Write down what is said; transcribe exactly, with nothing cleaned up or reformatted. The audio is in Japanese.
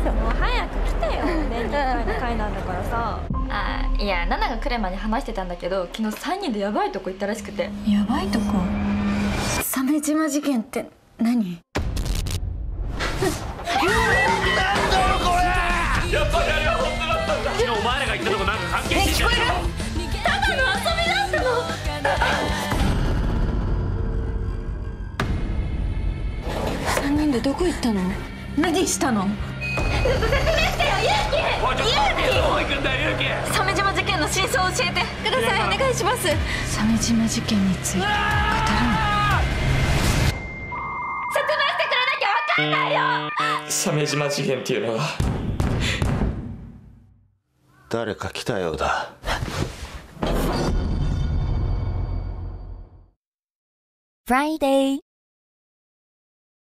もう早く来てよ。年にいっかいの会なんだからさ。 あ、いや、ナナが来る前に話してたんだけど、昨日さんにんでヤバいとこ行ったらしくて。 ヤバいとこ？鮫島事件って何？ なんだろこれ！やっぱりあれは本当だったんだ。昨日お前らが言ったとこなんか関係してる。聞こえる？ ただの遊びだったの。 三人でどこ行ったの？何したの？ 説明してよ、ユウキ！ おい、ちょっと待ってよ。どこ行くんだよ、ユウキ！ 鮫島事件の真相を教えてください。お願いします。 鮫島事件について語らない。 説明してくれなきゃわかんないよ。 鮫島事件っていうのは誰か来たようだ。 Friday